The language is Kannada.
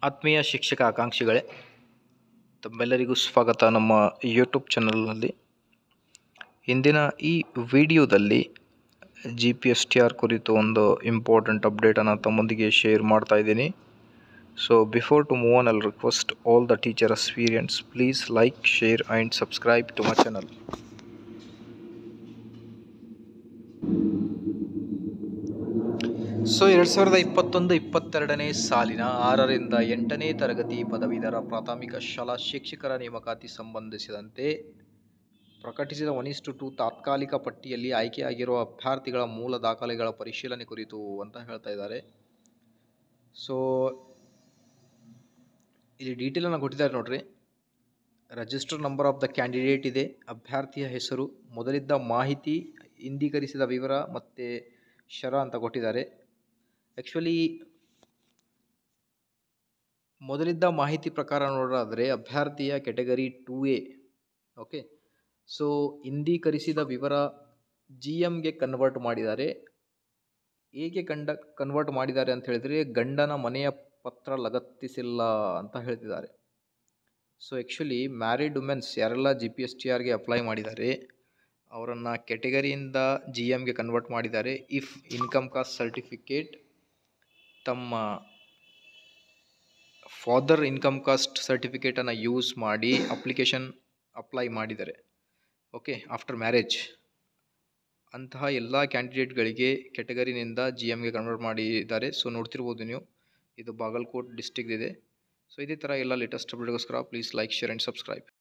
ಆತ್ಮೀಯ ಶಿಕ್ಷಕ ಆಕಾಂಕ್ಷಿಗಳೇ, ತಮ್ಮೆಲ್ಲರಿಗೂ ಸ್ವಾಗತ ನಮ್ಮ ಯೂಟ್ಯೂಬ್ ಚಾನಲ್ನಲ್ಲಿ. ಇಂದಿನ ಈ ವಿಡಿಯೋದಲ್ಲಿ GPSTR ಕುರಿತು ಒಂದು ಇಂಪಾರ್ಟೆಂಟ್ ಅಪ್ಡೇಟನ್ನು ತಮ್ಮೊಂದಿಗೆ ಶೇರ್ ಮಾಡ್ತಾ ಇದ್ದೀನಿ. So before to move on, I'll request all the teacher aspirants, please like, share and subscribe to my channel. So 2021-22ನೇ ಸಾಲಿನ 6ರಿಂದ 8ನೇ ತರಗತಿ ಪದವೀಧರ ಪ್ರಾಥಮಿಕ ಶಾಲಾ ಶಿಕ್ಷಕರ ನೇಮಕಾತಿ ಸಂಬಂಧಿಸಿದಂತೆ ಪ್ರಕಟಿಸಿದ 1:2 ತಾತ್ಕಾಲಿಕ ಪಟ್ಟಿಯಲ್ಲಿ ಆಯ್ಕೆಯಾಗಿರುವ ಅಭ್ಯರ್ಥಿಗಳ ಮೂಲ ದಾಖಲೆಗಳ ಪರಿಶೀಲನೆ ಕುರಿತು ಅಂತ ಹೇಳ್ತಾ ಇದ್ದಾರೆ. ಸೊ ಇಲ್ಲಿ ಡೀಟೇಲನ್ನು ಕೊಟ್ಟಿದ್ದಾರೆ ನೋಡ್ರಿ. Register number of the candidate ಇದೆ, ಅಭ್ಯರ್ಥಿಯ ಹೆಸರು, ಮೊದಲಿದ್ದ ಮಾಹಿತಿ, ಇಂದೀಕರಿಸಿದ ವಿವರ ಮತ್ತು ಶರ ಅಂತ ಕೊಟ್ಟಿದ್ದಾರೆ. ಆ್ಯಕ್ಚುಲಿ ಮೊದಲಿದ್ದ ಮಾಹಿತಿ ಪ್ರಕಾರ ನೋಡೋದಾದರೆ ಅಭ್ಯರ್ಥಿಯ ಕೆಟಗರಿ 2A. ಓಕೆ, ಸೊ ಇಂದೀಕರಿಸಿದ ವಿವರ GMಗೆ ಕನ್ವರ್ಟ್ ಮಾಡಿದ್ದಾರೆ. ಹೇಗೆ ಕನ್ವರ್ಟ್ ಮಾಡಿದ್ದಾರೆ ಅಂತ ಹೇಳಿದರೆ ಗಂಡನ ಮನೆಯ ಪತ್ರ ಲಗತ್ತಿಸಿಲ್ಲ ಅಂತ ಹೇಳ್ತಿದ್ದಾರೆ. ಸೊ ಆ್ಯಕ್ಚುಲಿ ಮ್ಯಾರಿಡ್ ವುಮೆನ್ಸ್ ಯಾರೆಲ್ಲ GPSTRಗೆ ಅಪ್ಲೈ ಮಾಡಿದ್ದಾರೆ ಅವರನ್ನು ಕೆಟಗರಿಯಿಂದ GMಗೆ ಕನ್ವರ್ಟ್ ಮಾಡಿದ್ದಾರೆ. ಇಫ್ ಇನ್ಕಮ್ ಕಾಸ್ಟ್ ಸರ್ಟಿಫಿಕೇಟ್ ತಮ್ಮ ಫಾದರ್ ಇನ್ಕಮ್ ಕಾಸ್ಟ್ ಸರ್ಟಿಫಿಕೇಟನ್ನು ಯೂಸ್ ಮಾಡಿ ಅಪ್ಲೈ ಮಾಡಿದ್ದಾರೆ. ಓಕೆ, ಆಫ್ಟರ್ ಮ್ಯಾರೇಜ್ ಅಂತಹ ಎಲ್ಲ ಕ್ಯಾಂಡಿಡೇಟ್ಗಳಿಗೆ ಕೆಟಗರಿನಿಂದ GMಗೆ ಕನ್ವರ್ಟ್ ಮಾಡಿದ್ದಾರೆ. ಸೊ ನೋಡ್ತಿರ್ಬೋದು ನೀವು, ಇದು ಬಾಗಲಕೋಟ್ ಡಿಸ್ಟಿಕ್ದಿದೆ. ಸೊ ಇದೇ ಥರ ಎಲ್ಲ ಲೇಟೆಸ್ಟ್ ಅಪ್ಡೇಟ್ಗೋಸ್ಕರ please like, share and subscribe.